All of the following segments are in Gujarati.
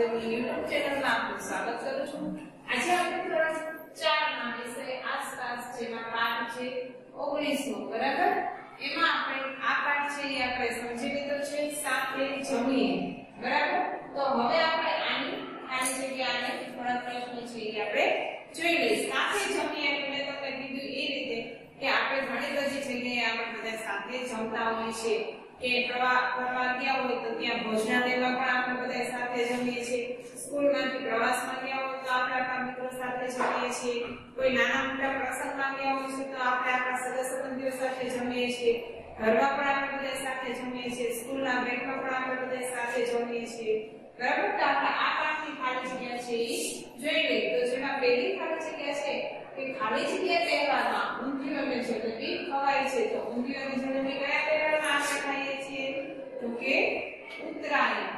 વાસુદેવની YouTube ચેનલમાં આપનું સ્વાગત કરું છું। આજે આપણે ધોરણ 4 ના વિષય આસપાસ જેમાં પાઠ છે 19મો બરાબર। એમાં આપણે આ પાઠ છે એ આપણે સમજી લીધો છે સાથે જમીએ બરાબર। તો હવે આપણે આની ખાલી જગ્યાને થોડા પ્રશ્નો છે એ આપણે જોઈ લઈએ। સાથે જમીએ એટલે તમને કીધું એ રીતે કે આપણે ઘણી બધી જગ્યાએ આપણે બધા સાથે જમતા હોઈએ છીએ કે પ્રવાસ ગયા હોય તો ત્યાં ભોજનાલયમાં પણ આપણે બધા સાથે જમીએ છીએ, સ્કૂલમાંથી પ્રવાસમાં ગયા હોય તો આપણે આપણા મિત્રો સાથે જમીએ છીએ, કોઈ નાના મોટા પ્રસંગમાં ગયા હોય છે તો આપણે આપણા સગા સંબંધીઓ સાથે જમીએ છીએ, ઘરમાં પણ આપણે બધા સાથે જમીએ છીએ, સ્કૂલના બ્રેકમાં પણ આપણે બધા સાથે જમીએ છીએ બરાબર। તો આપણે આ પાઠની ખાલી જગ્યા છે એ જોઈ લઈએ। તો જેમાં પહેલી ખાલી જગ્યા છે કે ખાલી જગ્યા તહેવારમાં ઊંધિયાની જલેબી ખવાય છે। તો ઊંધિયાની જલેબી કયા તહેવારમાં આપણે ખાઈએ છીએ? તો કે ઉત્તરાયણ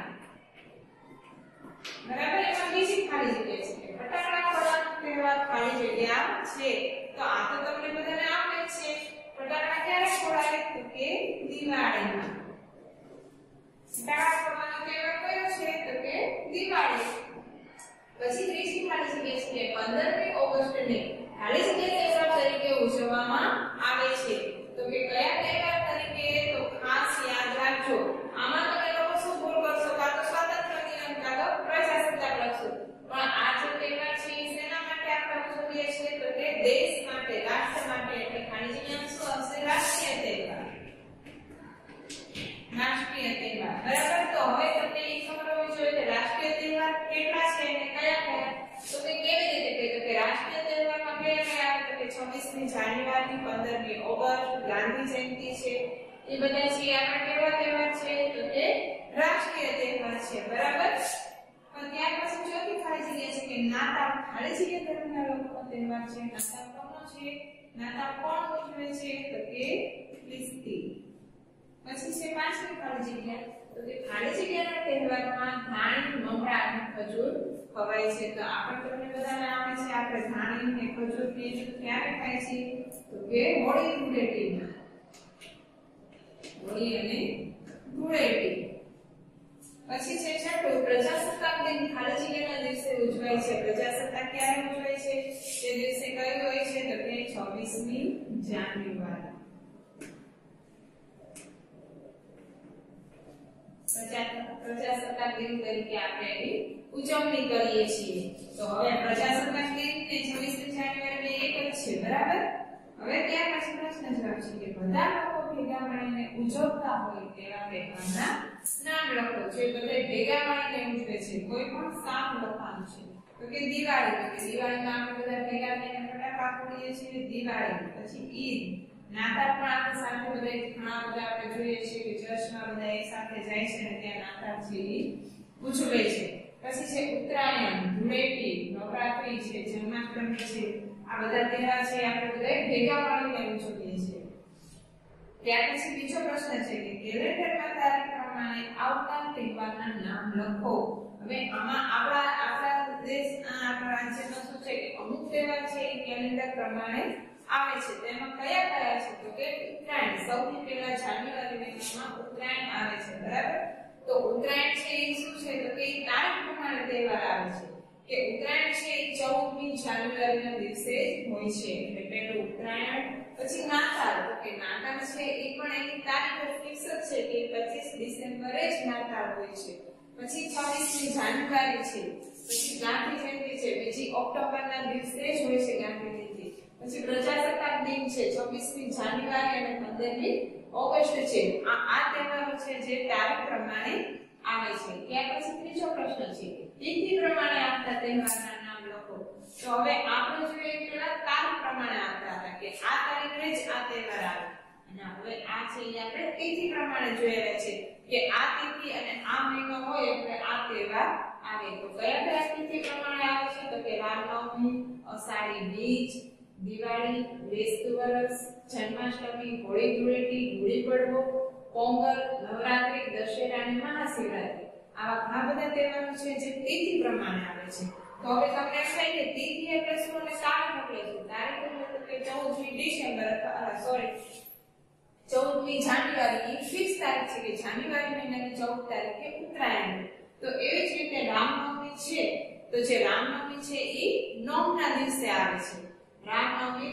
બરાબર। એમાં બીજી ખાલી જગ્યા છે કે ફટાકડા ફોડવાનો તહેવાર ખાલી જગ્યા છે। તો આ તો તમને બધાને આવડે જ છે। ફટાકડા ક્યારે ફોડાય? તો કે દિવાળીમાં। ફટાકડા ફોડવાનો તહેવાર કયો છે? તો કે દિવાળી। પછી ત્રીજી ખાલી જગ્યા છે 15મી ઓગસ્ટને ખાલી જગ્યા તહેવાર તરીકે ઉજવવામાં આવે છે। તો કે કયા તહેવાર તરીકે? તો ખાસ યાદ રાખજો। આમાં તમે લોકો શું ભૂલ કરશો? કાં તો સ્વાતંત્ર્ય દિન કાં તો પ્રજાસત્તાક લખશો, પણ આ જે તહેવાર છે એ શેના માટે આપણે ઉજવીએ છીએ? તો કે દેશ માટે, રાષ્ટ્ર માટે। એટલે ખાલી જગ્યામાં શું આવશે? રાષ્ટ્રીય તહેવાર, રાષ્ટ્રીય તહેવાર બરાબર। તો હવે તમને એ ખબર હોવી જોઈએ કે રાષ્ટ્રીય તહેવાર કેટલા છે અને કયા કયા? તો કે કેવી રીતે કહે? તો કે રાષ્ટ્રીય તહેવારમાં કયા કયા આવે? તો કે 26મી જાન્યુઆરી, 15મી ઓગસ્ટ, ગાંધી જયંતિ છે, એ બધા છે આપણા કેવા તહેવાર છે? તો કે રાષ્ટ્રીય તહેવાર છે બરાબર। પણ ત્યાર પછી ચોથી ખાલી જગ્યા છે કે નાતાલ ખાલી જગ્યા ધર્મના લોકોનો તહેવાર છે। નાતાલ કોનો છે? નાતાલ કોણ ઉજવે છે? તો કે ખ્રિસ્તી। પછી છે પાંચમી ખાલી જગ્યા તો કે ખાલી જગ્યાના તહેવારમાં ધાણી, મમરા અને ખજૂર ખવાય છે। તો આપણે તમને બધાને આવે છે આપણે ધાણી અને ખજૂર પીએ ક્યારે ખાય છે? તો કે હોળી ધૂળેટીમાં, હોળી અને ધૂળેટી। પછી છે છઠ્ઠું પ્રજાસત્તાક દિન ખાલી જગ્યાના દિવસે ઉજવાય છે। પ્રજાસત્તાક ક્યારે ઉજવાય છે? તે દિવસે કયું હોય છે? તો કે 26મી જાન્યુઆરી। પ્રજાસત્તાક દિન તરીકે આપણે એની ઉજવણી કરીએ છીએ। તો હવે પ્રજાસત્તાક દિન ને 26મી જાન્યુઆરી એક જ છે બરાબર। હવે ત્યાર પછી પ્રશ્ન જવાબ છે કે બધા લોકો ભેગા મળીને ઉજવતા હોય તેવા તહેવારના નામ લખો। જે બધા ભેગા મળીને ઉજવે છે કોઈ પણ સામ લખવાનું છે। તો કે દિવાળી, તો કે દિવાળીમાં આપણે બધા ભેગા થઈને ફટાકડા ફોડીએ છીએ દિવાળી। પછી ઈદ, નાતાલ પણ આપણે સાથે બધા ઘણા બધા આપણે જોઈએ છીએ કે ચર્ચમાં બધા એક સાથે જાય છે અને ત્યાં નાતાલ છે એ ઉજવે છે। પછી છે ઉત્તરાયણ, ધૂળેટી, નવરાત્રી છે, જન્માષ્ટમી છે, આ બધા તહેવાર છે આપણે બધા ભેગા મળીને ઉજવીએ છીએ। ત્યાર પછી બીજો પ્રશ્ન છે કે કેલેન્ડરમાં તારીખ પ્રમાણે આવતા તહેવારના નામ લખો। હવે આમાં આપણા દેશ આપણા રાજ્યમાં શું છે કે અમુક તહેવાર છે એ કેલેન્ડર પ્રમાણે આવે છે। તેમાં કયા કયા છે? તો કે ઉત્તરાયણ, સૌથી પહેલા જાન્યુઆરી મહિનામાં ઉત્તરાયણ આવે છે બરાબર। તો ઉત્તરાયણ છે એ શું છે? તો કે તારીખ પ્રમાણે તહેવાર આવે છે કે ઉત્તરાયણ છે એ 14મી જાન્યુઆરીના દિવસે હોય છે એટલે પહેલું ઉત્તરાયણ। પછી નાતાલ, તો કે નાતાલ છે એ પણ એની તારીખ ફિક્સ જ છે કે 25 ડિસેમ્બરે જ નાતાલ હોય છે। પછી 26મી જાન્યુઆરી છે। પછી ગાંધી જયંતિ છે, 2 ઓક્ટોબરના દિવસે જ હોય છે ગાંધી જયંતિ। પછી પ્રજાસત્તાક દિન છે 26મી જાન્યુઆરી અને 15મી ઓગસ્ટ છે। આ તહેવારો છે જે તારીખ પ્રમાણે આવે છે। ત્યાર પછી ત્રીજો પ્રશ્ન છે તિથિ પ્રમાણે આવતા તહેવારના નામ લખો। તો હવે આપણે જોઈએ પેલા તારીખ પ્રમાણે આવતા હતા કે આ તારીખે જ આ તહેવાર આવે, અને હવે આ છે એ આપણે તિથિ પ્રમાણે જોયેલા છે કે આ તિથિ અને આ મહિનો હોય એટલે આ તહેવાર આવે। તો કયા કયા તિથિ પ્રમાણે આવે છે? તો કે રામનવમી, અષાઢી બીજ, દિવાળી, બેસતું વરસ, જન્માષ્ટમી, હોળી ધૂળેટી, ગુડી પડવો, પોંગલ, નવરાત્રી, દશેરા અને મહાશિવરાત્રી। આવા ઘણા બધા તહેવારો છે જે તિથિ પ્રમાણે આવે છે। તો હવે તમને એમ થાય કે તિથિ એટલે શું અને તારીખ એટલે શું? તારીખ એટલે કે 14મી ડિસેમ્બર અથવા સોરી 14મી જાન્યુઆરી એ ફિક્સ તારીખ છે કે જાન્યુઆરી મહિનાની 14 તારીખે ઉત્તરાયણ। તો એવી જ રીતે રામનવમી છે તો જે રામનવમી છે એ નોમના દિવસે આવે છે. રામનવમી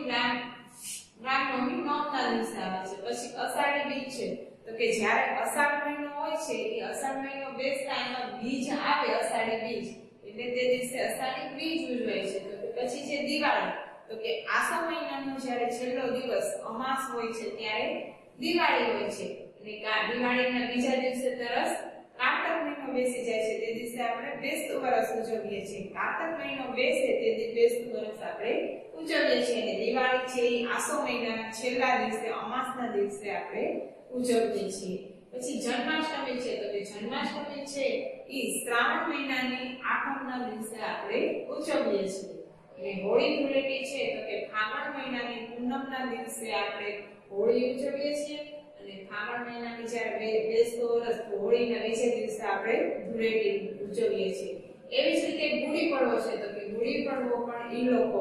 નોમના દિવસે આવે છે. પછી અષાઢી બીજ છે તો કે જ્યારે અષાઢ મહિનો હોય છે એ અષાઢ મહિનો બેસતા એમાં બીજ આવે અષાઢી બીજ એટલે તે દિવસે અષાઢી બીજ ઉજવાય છે. તો પછી છે દિવાળી તો કે આસો મહિનાનો જ્યારે છેલ્લો દિવસ અમાસ હોય છે ત્યારે દિવાળી હોય છે. અને દિવાળીના બીજા દિવસે તરત કારતક મહિનો બેસી જાય છે તે દિવસે આપણે બેસતું વરસ ઉજવીએ છીએ. કારતક મહિનો બેસે તે દિવસે બેસતું વરસ આપણે ઉજવીએ છીએ. અને દિવાળી છે એ આસો મહિનાના છેલ્લા દિવસે અમાસના દિવસે આપણે ઉજવીએ છીએ. પછી જન્માષ્ટમી છે તો કે જન્માષ્ટમી છે એ શ્રાવણ મહિનાની આઠમના દિવસે આપણે ઉજવીએ છીએ. અને હોળી ધૂળેટી છે તો કે ફાગણ મહિનાની પૂનમના દિવસે આપણે હોળી ઉજવીએ છીએ. અને ફાગણ મહિનાની જ્યારે બેસતો વરસ હોળીના બીજે દિવસે આપણે ધૂળેટી ઉજવીએ છીએ. એવી જ રીતે ગુડી પડવો છે તો કે ગુડી પડવો પણ એ લોકો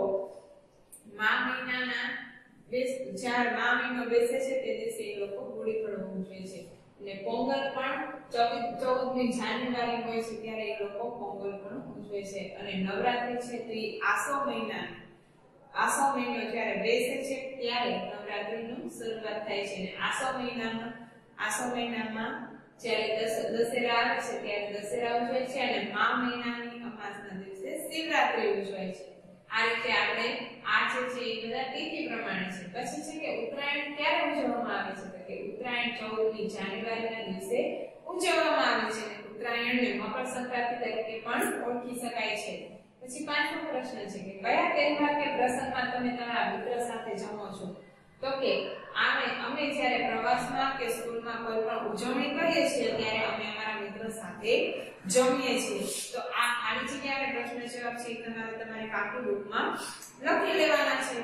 જ્યારે મા મહિનો બેસે છે તે દિવસે એ લોકો ગુડી પડવો ઉજવે છે. અને પોંગલ પણ 14મી જાન્યુઆરી હોય છે ત્યારે એ લોકો પોંગલ પણ ઉજવે છે. અને નવરાત્રી છે તો એ આસો મહિનો જ્યારે બેસે છે ત્યારે નવરાત્રીનું શરૂઆત થાય છે. અને આસો મહિનામાં જ્યારે દશેરા આવે છે ત્યારે દશેરા ઉજવાય છે. અને મા મહિનાની અમાસના દિવસે શિવરાત્રી ઉજવાય છે. આ રીતે આપણે આ જે છે એ બધા તિથિ પ્રમાણે છે. પછી છે કે ઉત્તરાયણ ક્યારે ઉજવવામાં આવે છે તો કે ઉત્તરાયણ 14મી જાન્યુઆરીના દિવસે ઉજવવામાં આવે છે. અને ઉત્તરાયણને મકર સંક્રાંતિ તરીકે પણ ઓળખી શકાય છે. પછી પાંચમો પ્રશ્ન છે કે કયા તહેવાર કે પ્રસંગમાં તમે તમારા મિત્ર સાથે જમો છો તો કે અમે જ્યારે પ્રવાસમાં કે સ્કૂલમાં કોઈ પણ ઉજવણી કરીએ છીએ ત્યારે અમે અમારા મિત્રો સાથે જમીએ છીએ. તો આ ખાલી જગ્યાએ પ્રશ્ન જવાબ છે તમારે તમારી કાપી બુકમાં લખી લેવાના છે.